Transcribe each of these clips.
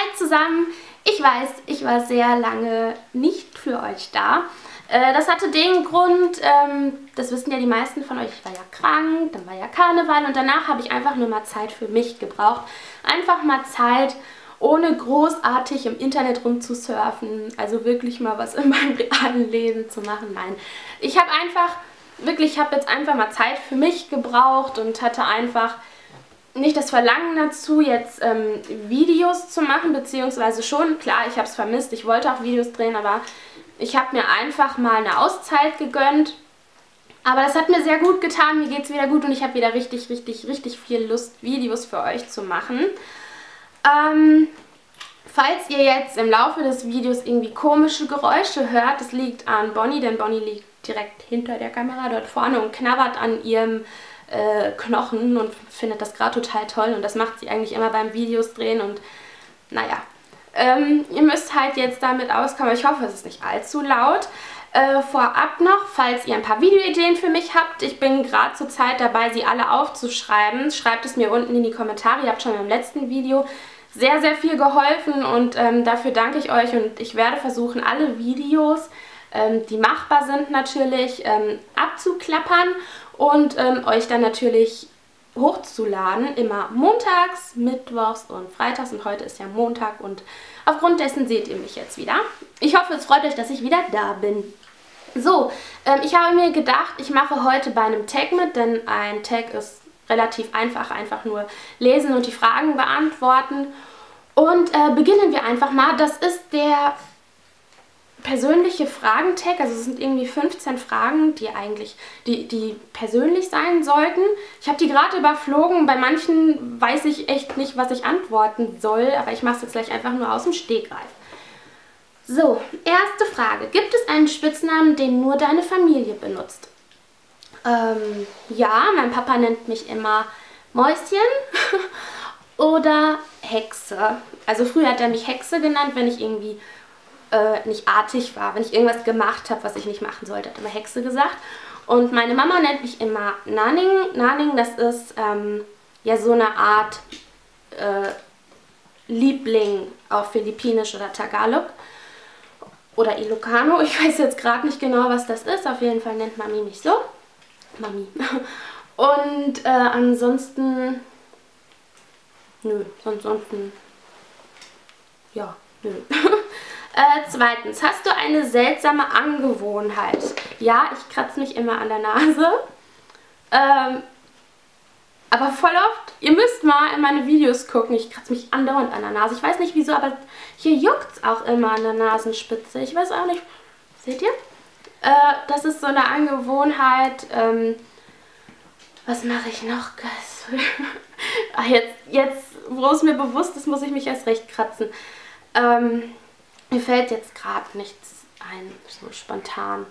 Hi zusammen! Ich weiß, ich war sehr lange nicht für euch da. Das hatte den Grund, das wissen ja die meisten von euch, ich war ja krank, dann war ja Karneval und danach habe ich einfach nur mal Zeit für mich gebraucht. Einfach mal Zeit, ohne großartig im Internet rumzusurfen, also wirklich mal was in meinem realen Leben zu machen. Nein, ich habe jetzt einfach mal Zeit für mich gebraucht und hatte einfach nicht das Verlangen dazu, jetzt Videos zu machen, beziehungsweise schon, klar, ich habe es vermisst, ich wollte auch Videos drehen, aber ich habe mir einfach mal eine Auszeit gegönnt. Aber das hat mir sehr gut getan, mir geht es wieder gut und ich habe wieder richtig viel Lust, Videos für euch zu machen. Falls ihr jetzt im Laufe des Videos irgendwie komische Geräusche hört, das liegt an Bonnie, denn Bonnie liegt direkt hinter der Kamera dort vorne und knabbert an ihrem Knochen und findet das gerade total toll und das macht sie eigentlich immer beim Videos drehen und naja, ihr müsst halt jetzt damit auskommen. Ich hoffe, es ist nicht allzu laut. Vorab noch, falls ihr ein paar Videoideen für mich habt, ich bin gerade zur Zeit dabei, sie alle aufzuschreiben. Schreibt es mir unten in die Kommentare. Ihr habt schon im letzten Video sehr viel geholfen und dafür danke ich euch und ich werde versuchen, alle Videos, die machbar sind natürlich, abzuklappern und euch dann natürlich hochzuladen, immer montags, mittwochs und freitags und heute ist ja Montag und aufgrund dessen seht ihr mich jetzt wieder. Ich hoffe, es freut euch, dass ich wieder da bin. So, ich habe mir gedacht, ich mache heute bei einem Tag mit, denn ein Tag ist relativ einfach nur lesen und die Fragen beantworten. Und beginnen wir einfach mal. Das ist der persönliche Fragen-Tag, also es sind irgendwie 15 Fragen, die persönlich sein sollten. Ich habe die gerade überflogen, bei manchen weiß ich echt nicht, was ich antworten soll, aber ich mache es jetzt gleich einfach nur aus dem Stegreif. So, erste Frage. Gibt es einen Spitznamen, den nur deine Familie benutzt? Ja, mein Papa nennt mich immer Mäuschen oder Hexe. Also früher hat er mich Hexe genannt, wenn ich irgendwie nicht artig war, wenn ich irgendwas gemacht habe, was ich nicht machen sollte, hat immer Hexe gesagt. Und meine Mama nennt mich immer Naning. Naning, das ist ja so eine Art Liebling auf Philippinisch oder Tagalog. Oder Ilocano, ich weiß jetzt gerade nicht genau, was das ist. Auf jeden Fall nennt Mami mich so. Mami. Und ansonsten, ja, nö. Zweitens, hast du eine seltsame Angewohnheit? Ja, ich kratze mich immer an der Nase. Aber voll oft, ihr müsst mal in meine Videos gucken, ich kratze mich andauernd an der Nase. Ich weiß nicht wieso, aber hier juckt es auch immer an der Nasenspitze. Ich weiß auch nicht, seht ihr? Das ist so eine Angewohnheit. Was mache ich noch? Ach, jetzt, wo es mir bewusst ist, muss ich mich erst recht kratzen. Mir fällt jetzt gerade nichts ein, so spontan.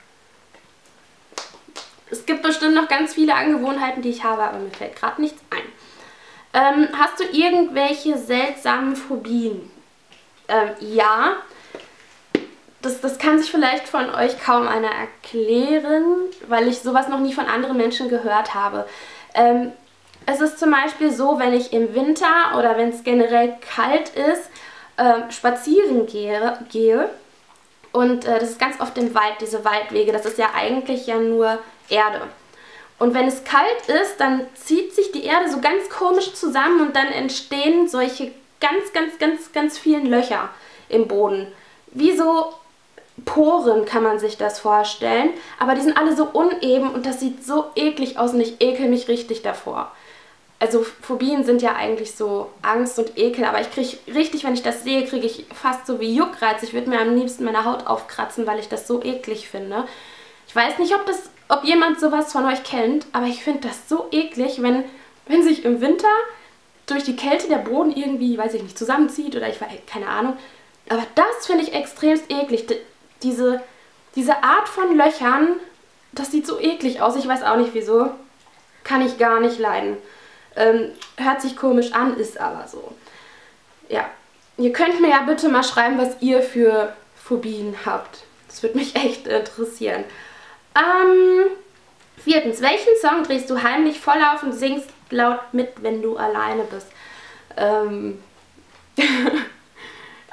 Es gibt bestimmt noch ganz viele Angewohnheiten, die ich habe, aber mir fällt gerade nichts ein. Hast du irgendwelche seltsamen Phobien? Ja. Das kann sich vielleicht von euch kaum einer erklären, weil ich sowas noch nie von anderen Menschen gehört habe. Es ist zum Beispiel so, wenn ich im Winter oder wenn es generell kalt ist, spazieren gehe und das ist ganz oft im Wald, diese Waldwege, das ist ja eigentlich ja nur Erde. Und wenn es kalt ist, dann zieht sich die Erde so ganz komisch zusammen und dann entstehen solche ganz vielen Löcher im Boden. Wie so Poren kann man sich das vorstellen, aber die sind alle so uneben und das sieht so eklig aus und ich ekel mich richtig davor. Also Phobien sind ja eigentlich so Angst und Ekel, aber ich kriege richtig, wenn ich das sehe, kriege ich fast so wie Juckreiz. Ich würde mir am liebsten meine Haut aufkratzen, weil ich das so eklig finde. Ich weiß nicht, ob jemand sowas von euch kennt, aber ich finde das so eklig, wenn sich im Winter durch die Kälte der Boden irgendwie, weiß ich nicht, zusammenzieht oder ich weiß, keine Ahnung. Aber das finde ich extremst eklig. Diese Art von Löchern, das sieht so eklig aus. Ich weiß auch nicht wieso. Kann ich gar nicht leiden. Hört sich komisch an, ist aber so. Ja, ihr könnt mir ja bitte mal schreiben, was ihr für Phobien habt. Das würde mich echt interessieren. Viertens, welchen Song drehst du heimlich voll auf und singst laut mit, wenn du alleine bist?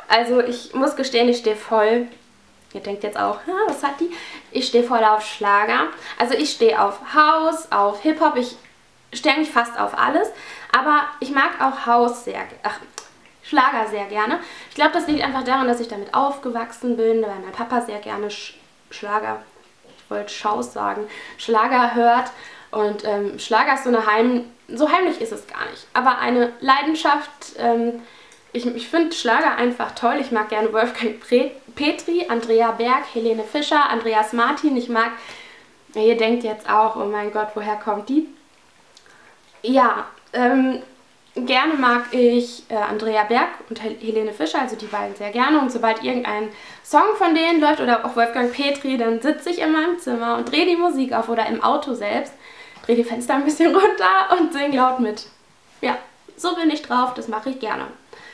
Also ich muss gestehen, ich stehe voll. Ihr denkt jetzt auch, was hat die? Ich stehe voll auf Schlager. Also ich stehe auf House, auf Hip-Hop. Ich stehe eigentlich fast auf alles. Aber ich mag auch Schlager sehr gerne. Ich glaube, das liegt einfach daran, dass ich damit aufgewachsen bin, weil mein Papa sehr gerne Schlager, ich wollte Schaus sagen, Schlager hört. Und Schlager ist so heimlich ist es gar nicht. Aber eine Leidenschaft, ich finde Schlager einfach toll. Ich mag gerne Wolfgang Petri, Andrea Berg, Helene Fischer, Andreas Martin. Ich mag, ihr denkt jetzt auch, oh mein Gott, woher kommt die? Ja, gerne mag ich Andrea Berg und Helene Fischer, also die beiden sehr gerne. Und sobald irgendein Song von denen läuft oder auch Wolfgang Petri, dann sitze ich in meinem Zimmer und drehe die Musik auf oder im Auto selbst, drehe die Fenster ein bisschen runter und singe laut mit. Ja, so bin ich drauf, das mache ich gerne.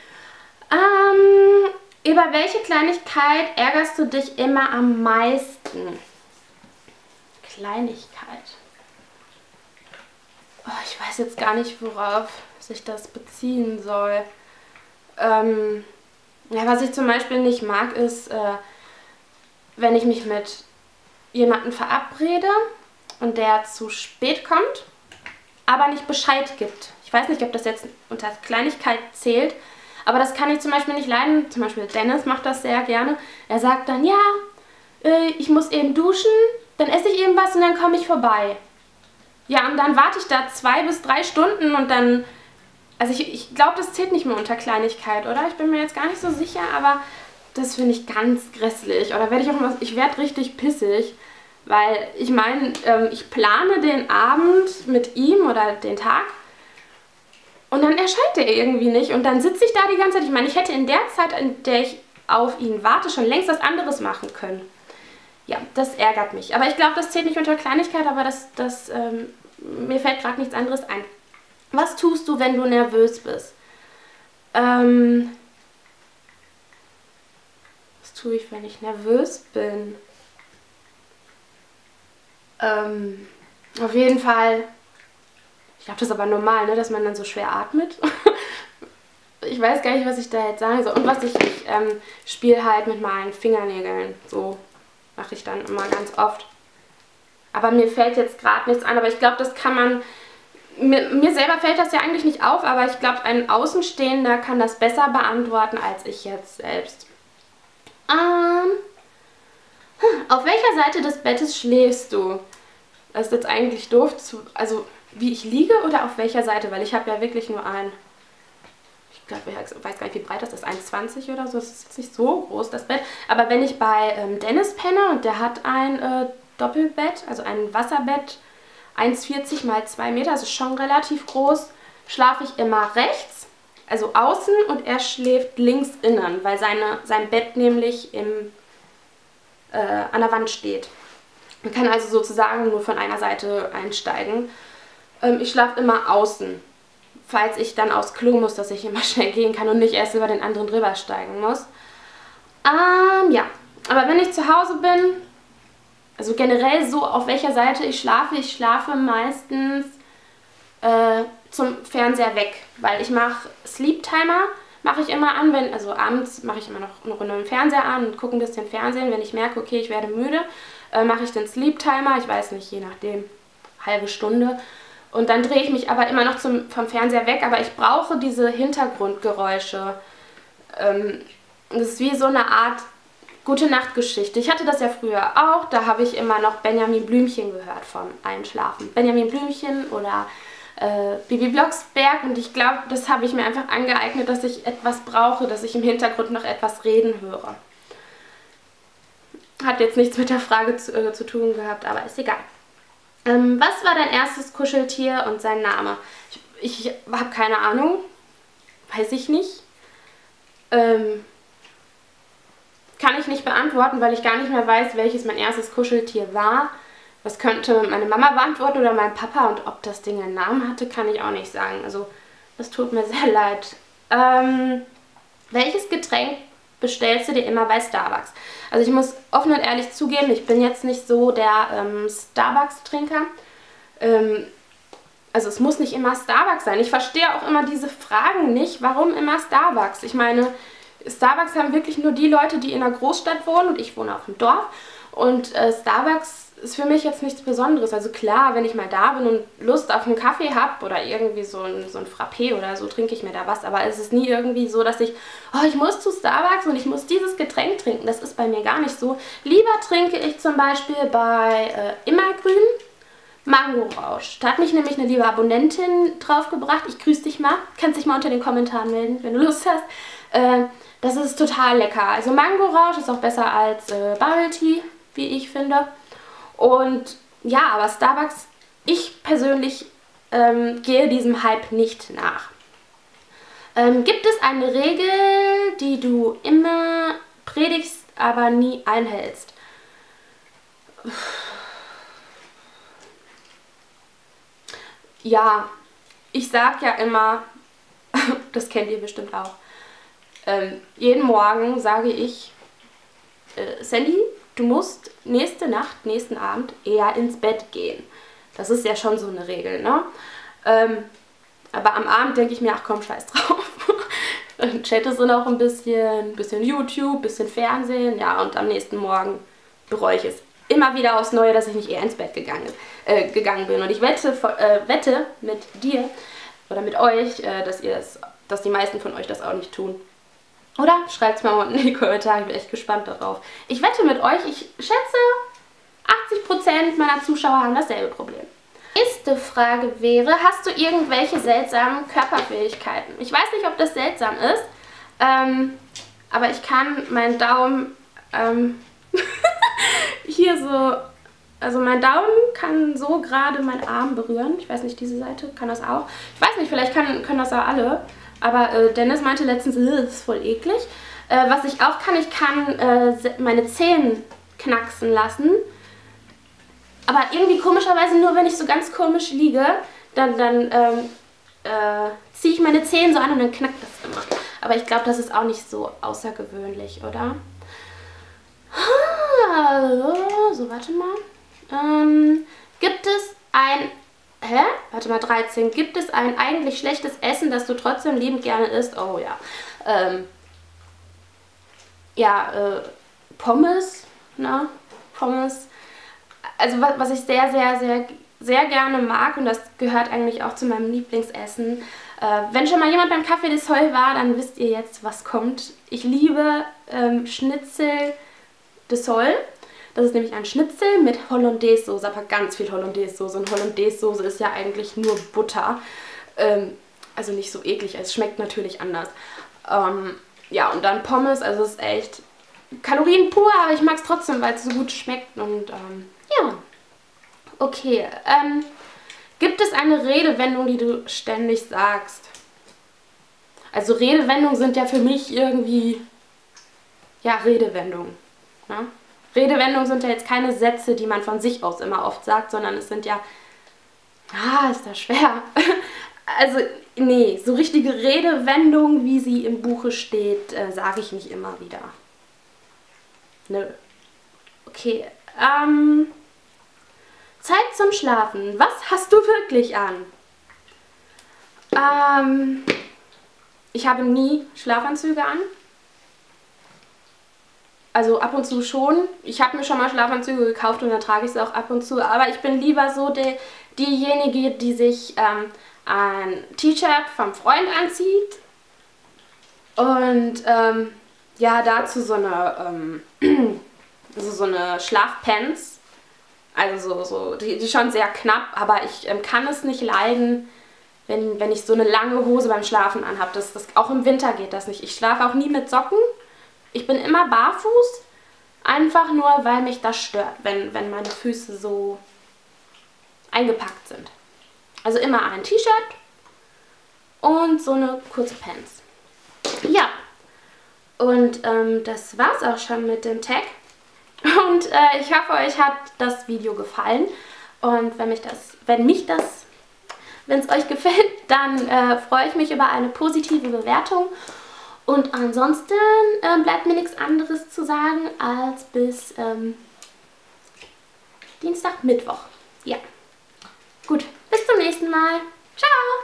Über welche Kleinigkeit ärgerst du dich immer am meisten? Kleinigkeit. Oh, ich weiß jetzt gar nicht, worauf sich das beziehen soll. Ja, was ich zum Beispiel nicht mag, ist, wenn ich mich mit jemandem verabrede und der zu spät kommt, aber nicht Bescheid gibt. Ich weiß nicht, ob das jetzt unter Kleinigkeit zählt, aber das kann ich zum Beispiel nicht leiden. Zum Beispiel Dennis macht das sehr gerne. Er sagt dann, ja, ich muss eben duschen, dann esse ich eben was und dann komme ich vorbei. Ja, und dann warte ich da 2 bis 3 Stunden und dann, also ich glaube, das zählt nicht mehr unter Kleinigkeit, oder? Ich bin mir jetzt gar nicht so sicher, aber das finde ich ganz grässlich. Oder ich werde richtig pissig, weil ich meine, ich plane den Abend mit ihm oder den Tag und dann erscheint er irgendwie nicht und dann sitze ich da die ganze Zeit. Ich meine, ich hätte in der Zeit, in der ich auf ihn warte, schon längst was anderes machen können. Ja, das ärgert mich. Aber ich glaube, das zählt nicht unter Kleinigkeit, aber mir fällt gerade nichts anderes ein. Was tust du, wenn du nervös bist? Was tue ich, wenn ich nervös bin? Auf jeden Fall, ich glaube, das ist aber normal, ne, dass man dann so schwer atmet. Ich weiß gar nicht, was ich da jetzt sagen soll. Und ich spiele halt mit meinen Fingernägeln. So mache ich dann immer ganz oft. Aber mir fällt jetzt gerade nichts an. Aber ich glaube, das kann man... Mir selber fällt das ja eigentlich nicht auf, aber ich glaube, ein Außenstehender kann das besser beantworten als ich jetzt selbst. Auf welcher Seite des Bettes schläfst du? Das ist jetzt eigentlich doof also wie ich liege oder auf welcher Seite? Weil ich habe ja wirklich nur ich glaube, ich weiß gar nicht, wie breit das ist, 1,20 oder so. Das ist jetzt nicht so groß, das Bett. Aber wenn ich bei Dennis penne und der hat ein Doppelbett, also ein Wasserbett, 1,40 mal 2 Meter, das ist schon relativ groß, schlafe ich immer rechts, also außen, und er schläft links innen, weil sein Bett nämlich an der Wand steht. Man kann also sozusagen nur von einer Seite einsteigen. Ich schlafe immer außen, falls ich dann aufs Klo muss, dass ich immer schnell gehen kann und nicht erst über den anderen drüber steigen muss. Ja, aber wenn ich zu Hause bin, also generell so, auf welcher Seite ich schlafe meistens zum Fernseher weg, weil ich mache Sleep Timer, mache ich immer an, also abends mache ich immer noch eine Runde im Fernseher an und gucke ein bisschen Fernsehen. Wenn ich merke, okay, ich werde müde, mache ich den Sleep Timer, ich weiß nicht, je nachdem, halbe Stunde. Und dann drehe ich mich aber immer noch vom Fernseher weg, aber ich brauche diese Hintergrundgeräusche. Das ist wie so eine Art Gute-Nacht-Geschichte. Ich hatte das ja früher auch, da habe ich immer noch Benjamin Blümchen gehört vom Einschlafen. Benjamin Blümchen oder Bibi Blocksberg, und ich glaube, das habe ich mir einfach angeeignet, dass ich etwas brauche, dass ich im Hintergrund noch etwas reden höre. Hat jetzt nichts mit der Frage zu tun gehabt, aber ist egal. Was war dein erstes Kuscheltier und sein Name? Ich habe keine Ahnung. Weiß ich nicht. Kann ich nicht beantworten, weil ich gar nicht mehr weiß, welches mein erstes Kuscheltier war. Das könnte meine Mama beantworten oder mein Papa, und ob das Ding einen Namen hatte, kann ich auch nicht sagen. Also, das tut mir sehr leid. Welches Getränk bestellst du dir immer bei Starbucks? Also ich muss offen und ehrlich zugeben, ich bin jetzt nicht so der Starbucks-Trinker. Also es muss nicht immer Starbucks sein. Ich verstehe auch immer diese Fragen nicht, warum immer Starbucks. Ich meine, Starbucks haben wirklich nur die Leute, die in einer Großstadt wohnen und ich wohne auf dem Dorf. Und Starbucks ist für mich jetzt nichts Besonderes. Also klar, wenn ich mal da bin und Lust auf einen Kaffee habe oder irgendwie so ein Frappé oder so, trinke ich mir da was. Aber es ist nie irgendwie so, dass ich muss zu Starbucks und ich muss dieses Getränk trinken. Das ist bei mir gar nicht so. Lieber trinke ich zum Beispiel bei Immergrün Mango-Rausch. Da hat mich nämlich eine liebe Abonnentin draufgebracht. Ich grüße dich mal. Kannst dich mal unter den Kommentaren melden, wenn du Lust hast. Das ist total lecker. Also Mango-Rausch ist auch besser als Bubble Tea, wie ich finde. Und ja, aber Starbucks, ich persönlich gehe diesem Hype nicht nach. Gibt es eine Regel, die du immer predigst, aber nie einhältst? Ja, ich sag ja immer, das kennt ihr bestimmt auch, jeden Morgen sage ich, Sandy, du musst nächste Nacht, nächsten Abend eher ins Bett gehen. Das ist ja schon so eine Regel, ne? Aber am Abend denke ich mir, ach komm, scheiß drauf. Und chatte so noch ein bisschen YouTube, ein bisschen Fernsehen, ja, und am nächsten Morgen bereue ich es immer wieder aufs Neue, dass ich nicht eher ins Bett gegangen bin. Und ich wette mit dir oder mit euch, dass die meisten von euch das auch nicht tun. Oder? Schreibt es mal unten in die Kommentare, ich bin echt gespannt darauf. Ich wette mit euch, ich schätze, 80% meiner Zuschauer haben dasselbe Problem. Nächste Frage wäre, hast du irgendwelche seltsamen Körperfähigkeiten? Ich weiß nicht, ob das seltsam ist, aber ich kann meinen Daumen hier so, also mein Daumen kann so gerade meinen Arm berühren. Ich weiß nicht, diese Seite kann das auch. Ich weiß nicht, vielleicht können das auch alle. Aber Dennis meinte letztens, das ist voll eklig. Was ich auch kann, ich kann meine Zähne knacksen lassen. Aber irgendwie komischerweise nur, wenn ich so ganz komisch liege, dann ziehe ich meine Zähne so an und dann knackt das immer. Aber ich glaube, das ist auch nicht so außergewöhnlich, oder? So, warte mal. Gibt es ein... Warte mal, 13. Gibt es ein eigentlich schlechtes Essen, das du trotzdem liebend gerne isst? Oh ja. Pommes, ne? Pommes. Also was ich sehr gerne mag, und das gehört eigentlich auch zu meinem Lieblingsessen. Wenn schon mal jemand beim Café des Sol war, dann wisst ihr jetzt, was kommt. Ich liebe Schnitzel des Sol. Das ist nämlich ein Schnitzel mit Hollandaise-Soße, aber ganz viel Hollandaise-Soße. Und Hollandaise-Soße ist ja eigentlich nur Butter. Also nicht so eklig, es schmeckt natürlich anders. Ja, und dann Pommes, also es ist echt Kalorien pur, aber ich mag es trotzdem, weil es so gut schmeckt. Und ja, okay. Gibt es eine Redewendung, die du ständig sagst? Also Redewendungen sind ja für mich irgendwie, ja, Redewendungen, ne? Redewendungen sind ja jetzt keine Sätze, die man von sich aus immer oft sagt, sondern es sind ja... ist das schwer. Also, nee, so richtige Redewendungen, wie sie im Buche steht, sage ich nicht immer wieder. Nö. Okay, Zeit zum Schlafen. Was hast du wirklich an? Ich habe nie Schlafanzüge an. Also ab und zu schon. Ich habe mir schon mal Schlafanzüge gekauft und dann trage ich sie auch ab und zu. Aber ich bin lieber so diejenige, die sich ein T-Shirt vom Freund anzieht. Und ja, dazu so eine Schlafpants. Also die schon sehr knapp. Aber ich kann es nicht leiden, wenn ich so eine lange Hose beim Schlafen anhabe. Auch im Winter geht das nicht. Ich schlafe auch nie mit Socken. Ich bin immer barfuß, einfach nur, weil mich das stört, wenn meine Füße so eingepackt sind. Also immer ein T-Shirt und so eine kurze Pants. Ja, und das war's auch schon mit dem Tag. Und ich hoffe, euch hat das Video gefallen. Und wenn es euch gefällt, dann freue ich mich über eine positive Bewertung. Und ansonsten bleibt mir nichts anderes zu sagen als bis Dienstag, Mittwoch. Ja. Gut, bis zum nächsten Mal. Ciao!